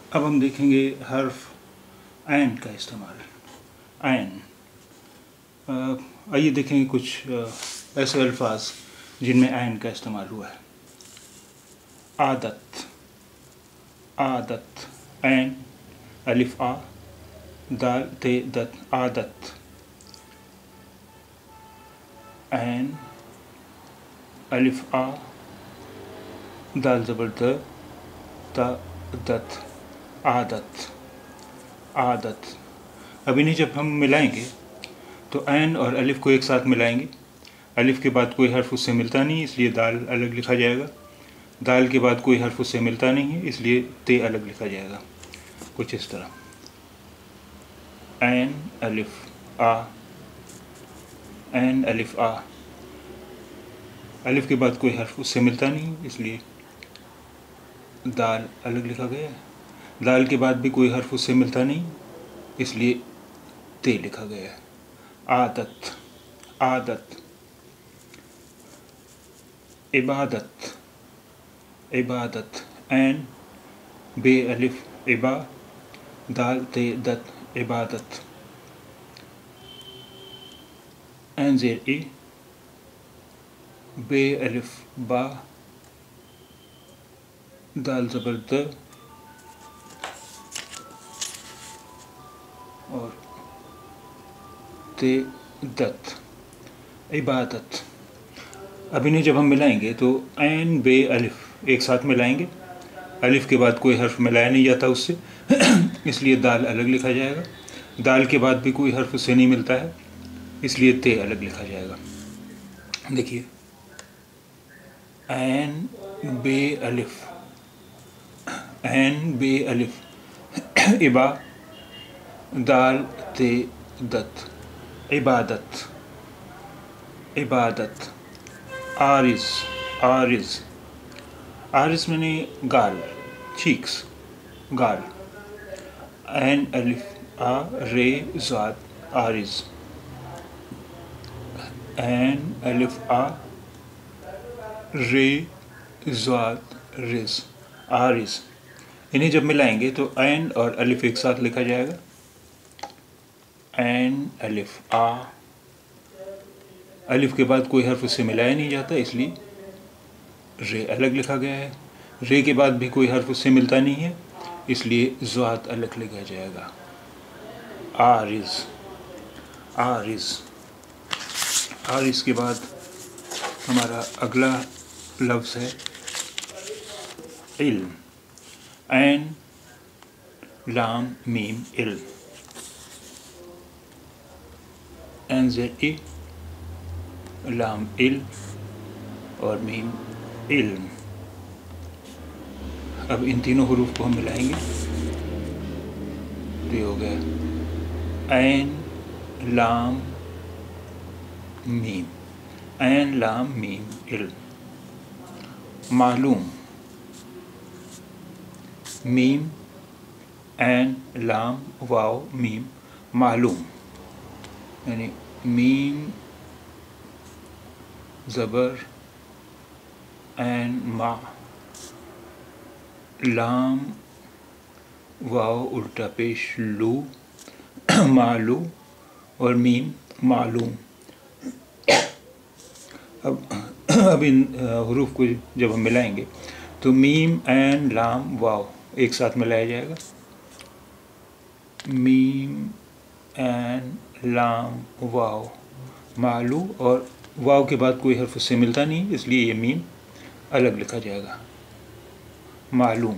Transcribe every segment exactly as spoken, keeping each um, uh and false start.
अब हम देखेंगे हर्फ ऐन का इस्तेमाल। ऐन, आइए देखेंगे कुछ ऐसे अल्फाज जिनमें ऐन का इस्तेमाल हुआ है। आदत, आदत, ऐन अलिफ आ दाल ते दत, आदत। ऐन अलिफ आ दाल ज़बर द ता दत, आदत, आदत। अब इन्हें जब हम मिलाएंगे तो ऐन और अलिफ को एक साथ मिलाएंगे। अलिफ के बाद कोई हर्फ उससे मिलता नहीं, इसलिए दाल अलग लिखा जाएगा। दाल के बाद कोई हर्फ उससे मिलता नहीं है, इसलिए ते अलग लिखा जाएगा। कुछ इस तरह, ऐन अलिफ आ, ऐन अलिफ आ। अलिफ के बाद कोई हर्फ उससे मिलता नहीं, इसलिए दाल अलग लिखा गया है। दाल के बाद भी कोई हर्फ उससे मिलता नहीं, इसलिए ते लिखा गया है। आदत, आदत। इबादत, इबादत। ऐन बे अलिफ इबा दाल ते दत, इबादत। ऐन ज़ेर ई बे अलिफ बा दाल ज़बर द और ते दत, इबादत। अब इन्हें जब हम मिलाएंगे तो ऐन बे अलिफ एक साथ मिलाएंगे। अलिफ के बाद कोई हर्फ मिलाया नहीं जाता उससे इसलिए दाल अलग लिखा जाएगा। दाल के बाद भी कोई हर्फ उससे नहीं मिलता है, इसलिए ते अलग लिखा जाएगा। देखिए, ऐन बे अलिफ, ऐन बे अलिफ इबा दाल ते दत, इबादत, इबादत। आरिज, आरिज, आरिज मैंने गाल, चीक्स, गाल। ऐन अलिफ आ रे ज़ाद, आरिज। ऐन अलिफ आ रे ज़ाद रिज, आरिज। इन्हें जब मिलाएंगे तो ऐन और अलिफ एक साथ लिखा जाएगा। ऐन अलिफ आ, अलिफ के बाद कोई हर्फ उससे मिलाया नहीं जाता, इसलिए रे अलग लिखा गया है। रे के बाद भी कोई हर्फ उससे मिलता नहीं है, इसलिए ज़ाद अलग लिखा जाएगा। आरिज, आरिज। आरिज के बाद हमारा अगला लफ्ज़ है इल्म। ऐन लाम मीम इल्म। ऐन ज़ेर ई लाम इल्म और मीम इल्म। अब इन तीनों हुरूफ को हम मिलाएंगे तो ये हो गया ऐन लाम मीम, ऐन लाम मीम इल्म। मालूम, मीम ऐन लाम वाव मीम, मालूम। यानी मीम ज़बर ऐन मा, लाम वाव उल्टा पेश लू, मालू और मीम मालूम। अब अब इन हुरूफ को जब हम मिलाएंगे तो मीम ऐन लाम वाव एक साथ मिलाया जाएगा। मीम ऐन लाम वाव मालू, और वाव के बाद कोई हर्फ उससे मिलता नहीं, इसलिए ये मीम अलग लिखा जाएगा। मालूम।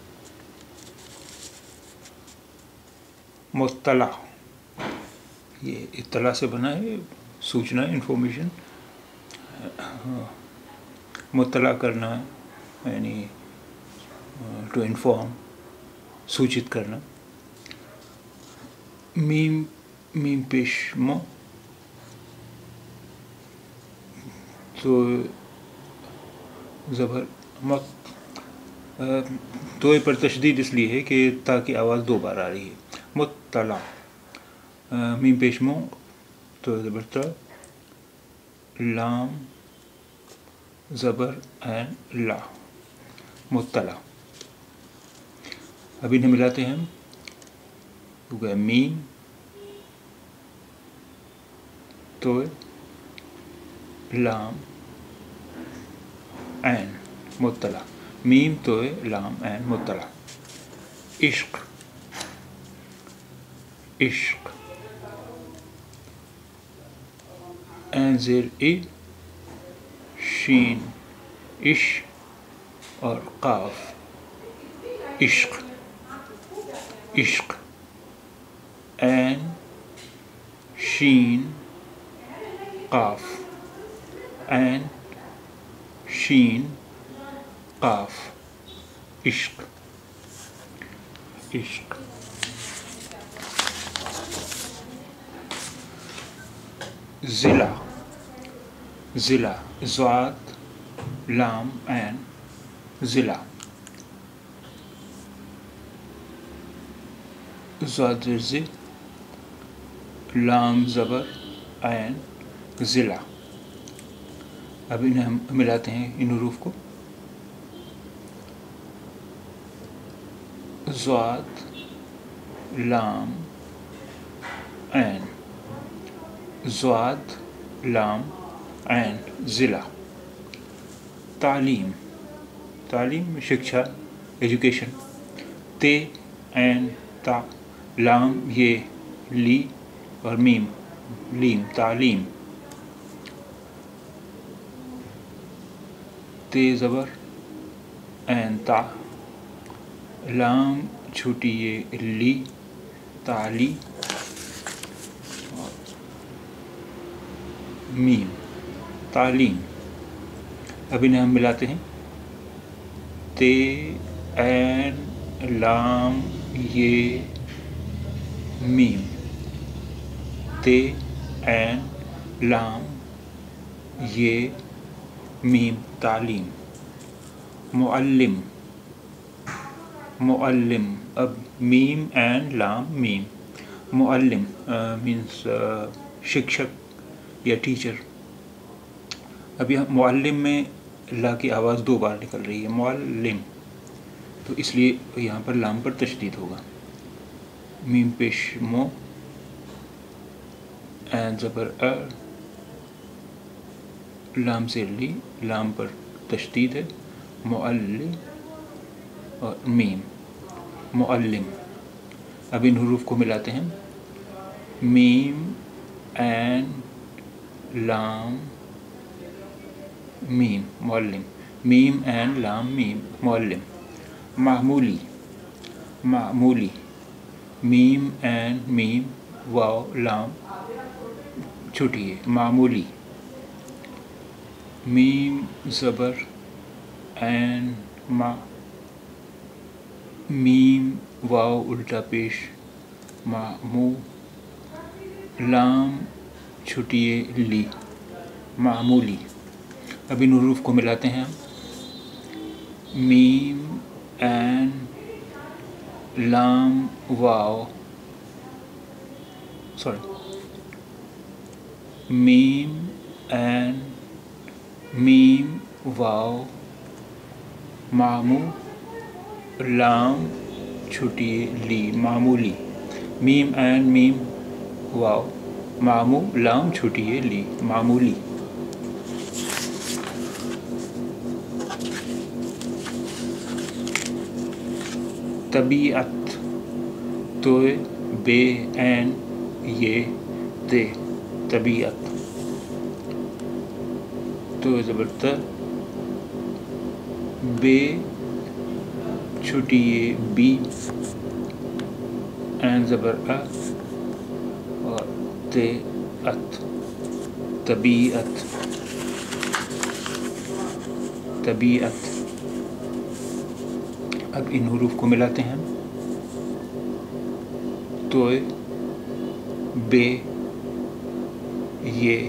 मुत्तला, ये इत्तला से बना है, सूचना, इन्फॉर्मेशन। मुत्तला करना यानी टू इन्फॉर्म, सूचित करना। मीम मीम पेश मो, तो ज़बर मत, तो पर तशदीद इसलिए है कि ताकि आवाज़ दो बार आ रही है। मुत्तला, मीम पेश मो तो ज़बर ता, लाम ज़बर एन ला, मुत्तला। अब इन्हें मिलाते हैं हम, हो गया मीम तो लाम ऐन मुत्तला, मीम तो लाम ऐन मुत्तला। इश्क, इश्क, ऐन ज़ेर ई शीन, इश और काफ, इश्क, इश्क, ऐन शीन काफ, ऐन शीन काफ, इश्क, इश्क। ज़िला, ज़िला, ज़ाद लाम ऐन ज़िला, ज़ाद ज़े लाम ज़बर ऐन ज़िला। अब इन्हें हम मिलाते हैं इन हरूफ को, ज़ाद लाम ऐन, ज़ाद लाम ऐन ज़िला। तालीम, तालीम शिक्षा, एजुकेशन, ते ऐन ता, लाम ये ली और मीम लीम, तालीम। ते ज़बर ऐन ता, लाम छोटी ये ली, ताली और मीम तालीम। अब इन्हें हम मिलाते हैं, ते ऐन लाम ये मीम, ते ऐन लाम ये मीम तालीम। मुअल्लिम, मुअल्लिम, अब मीम एंड लाम मीम, मुअल्लिम मीन्स शिक्षक या टीचर। अब यहाँ मुअल्लिम में ला की आवाज़ दो बार निकल रही है, मुअल्लिम, तो इसलिए यहाँ पर लाम पर तशदीद होगा। मीम पेश मो, ऐन ज़बर अ, लाम से ली, लाम पर तशदीद है, मुअल्लिम और मीम मुअल्लिम। अब इन हरूफ को मिलाते हैं, मीम ऐन लाम मीम मुअल्लिम, मीम ऐन लाम मीम मुअल्लिम। मामूली, मामूली, मीम ऐन मीम वाव लाम छोटी है, मामूली। मीम ज़बर ऐन मा, मीम वाव उल्टा पेश मामू, लाम छुटिए ली, मामूली। अब इन हरूफ को मिलाते हैं हम, मीम ऐन लाम वाव, सॉरी मीम ऐन मीम वाव मामू, लाम छुटिए ली, मामूली। मीम ऐन मीम वाव मामू, लाम छुटिए ली, मामूली। तबीअत, तो बे ऐन ये ते, तबीअत, तो ज़बरदस्त बे छुटिए बी, ऐन ज़बर अ और ते अत, तबीअत, तबीअत। अब इन हरूफ को मिलाते हैं, तो बे ये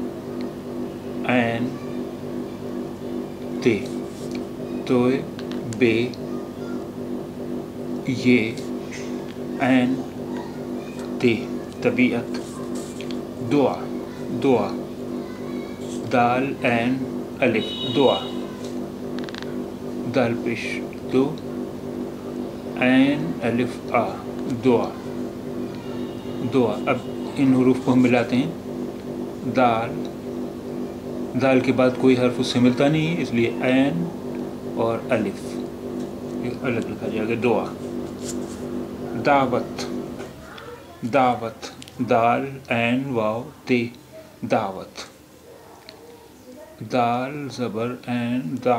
ऐन ते, तो बे ये ऐन ते, तबीअत। दुआ, दुआ, दाल ऐन अलिफ, दुआ, दाल पेश दो, ऐन अलिफ आ, दुआ, दुआ। अब इन हरूफ को हम मिलाते हैं। दाल, दाल के बाद कोई हर्फ उससे मिलता नहीं है, इसलिए ऐन और अलिफ ये अलग लिखा जाएगा, दुआ। दावत, दावत, दाल ऐन वाव ते, दावत। दाल ज़बर ऐन दा,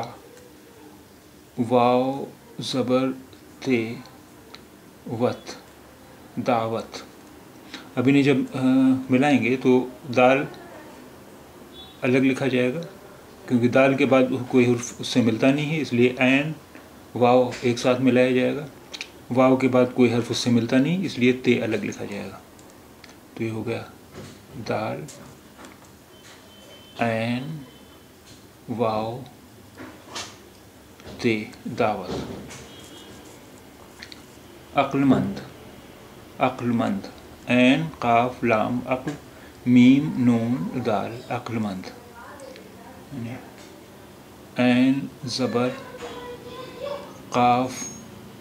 वाव ज़बर ते, वत, दावत। अब इन्हें जब आ, मिलाएंगे तो दाल अलग लिखा जाएगा, क्योंकि दाल के बाद कोई हुर्फ उससे मिलता नहीं है, इसलिए ऐन वाव एक साथ मिलाया जाएगा। वाव के बाद कोई हर्फ उससे मिलता नहीं, इसलिए ते अलग लिखा जाएगा। तो ये हो गया दाल ऐन वाव ते, दावत। अक्लमंद, अक्लमंद, ऐन काफ लाम अक्ल मीम नून दाल, अक्लमंद। ऐन ज़बर काफ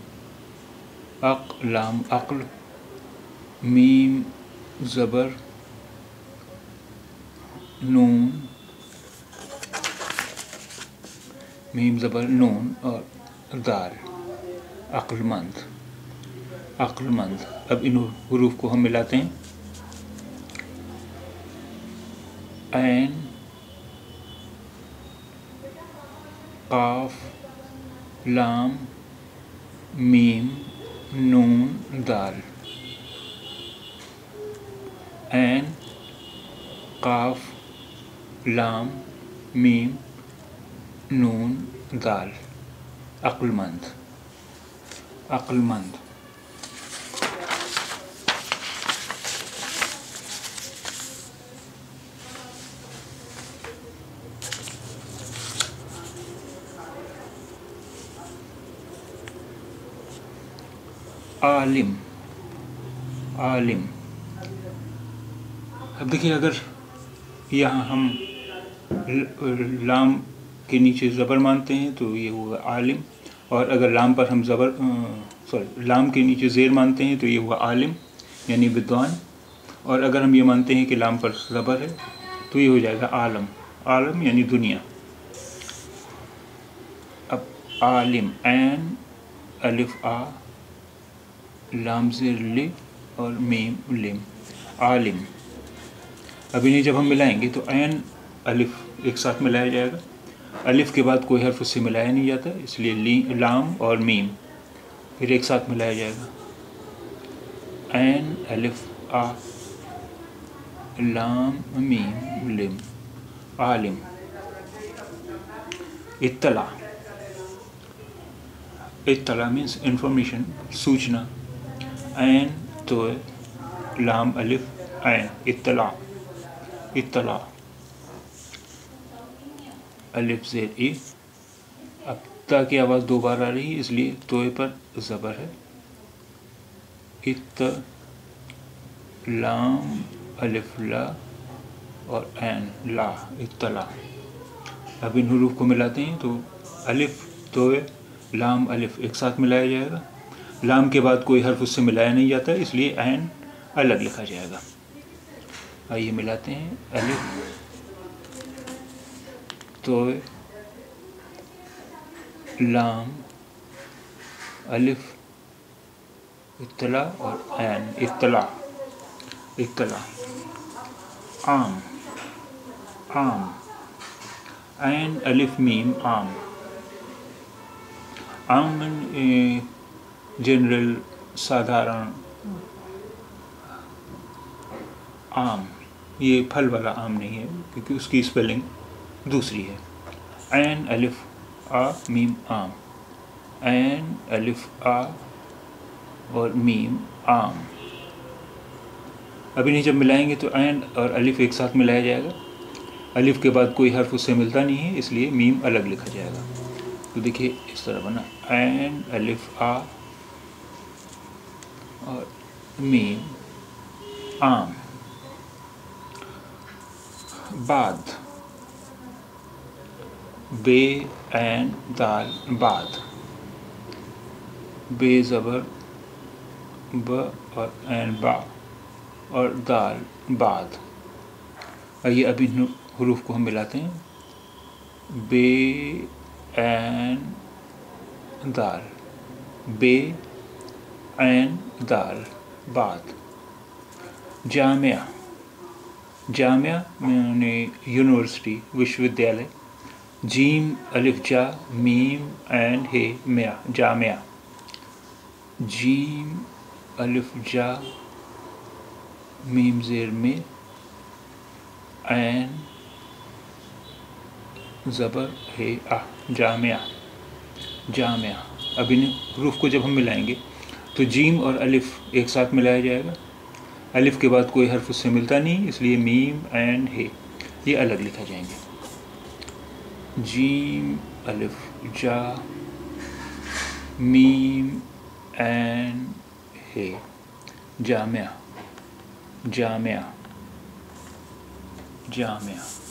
अक लाम अक्ल मीम ज़बर नून, मीम ज़बर नून और दाल, अक्लमंद, अक्लमंद। अब इन हुरूफ को हम मिलाते हैं। ऐन काफ लाम मीम नून दाल, ऐन काफ लाम मीम नून दाल, अक्लमंद, अक्लमंद। आलिम, आलिम। अब देखिए, अगर यहाँ हम लाम के नीचे ज़बर मानते हैं तो ये हुआ आलिम, और अगर लाम पर हम ज़बर सॉरी लाम के नीचे ज़ेर मानते हैं तो ये हुआ आलिम यानी विद्वान, और अगर हम ये मानते हैं कि लाम पर ज़बर है तो ये हो जाएगा आलम, आलम यानी दुनिया। अब आलिम, ऐन अलिफ आ लाम ज़ेर लि और मीम लिम, आलिम। अब इन्हें जब हम मिलाएंगे तो ऐन अलिफ एक साथ मिलाया जाएगा। अलिफ के बाद कोई हर्फ उससे मिलाया नहीं जाता, इसलिए ली लाम और मीम फिर एक साथ मिलाया जाएगा। ऐन अलिफ आ लाम मीम लिम, आलिम। इत्तला, इत्तला मीन्स इंफॉर्मेशन, सूचना। ऐन तो लाम अलिफ ऐन, इत्तला, इत्तला। अलिफ ज़ेर ई। अब ता की आवाज़ दो बार आ रही है, इसलिए तोए पर ज़बर है। इत लाम अलिफ ला और ऐन ला, इत्तला। अब इन हुरूफ को मिलाते हैं तो अलिफ तोए लाम अलिफ एक साथ मिलाया जाएगा। लाम के बाद कोई हर्फ उससे मिलाया नहीं जाता, इसलिए ऐन अलग लिखा जाएगा। आइए मिलाते हैं। अलिफ तोए लाम अलिफ इत्तला और ऐन, इत्तला, इत्तला। आम, आम, ऐन अलिफ मीम आम। आम जनरल, साधारण आम। ये फल वाला आम नहीं है क्योंकि उसकी स्पेलिंग दूसरी है। ऐन अलिफ आ मीम आम, ऐन अलिफ आ और मीम आम। अब इन्हें जब मिलाएंगे तो ऐन और अलिफ एक साथ मिलाया जाएगा। अलिफ के बाद कोई हर्फ उससे मिलता नहीं है, इसलिए मीम अलग लिखा जाएगा। तो देखिए इस तरह बना, ऐन अलिफ आ और मीम आम। बाद, बे ऐन दाल बाद, बे ज़बर ब और एन बा और दाल बाद। आइए अब इन हरूफ को हम मिलाते हैं। बे एन दाल, बे एन दाल बाद। जामिया, जामिया यानी यूनिवर्सिटी, विश्वविद्यालय। जीम अलिफ जा मीम एन हे मिया, जामिया। जीम अलिफ जा मीम ज़ेर में एन ज़बर हे आ, जामिया, जामिया। अब इन हरूफ को जब हम मिलाएंगे तो जीम और अलिफ एक साथ मिलाया जाएगा। अलिफ के बाद कोई हर्फ उससे मिलता नहीं, इसलिए मीम एंड हे ये अलग लिखा जाएंगे। जीम अलिफ जा मीम एंड हे, जामिया, जामिया, जामिया।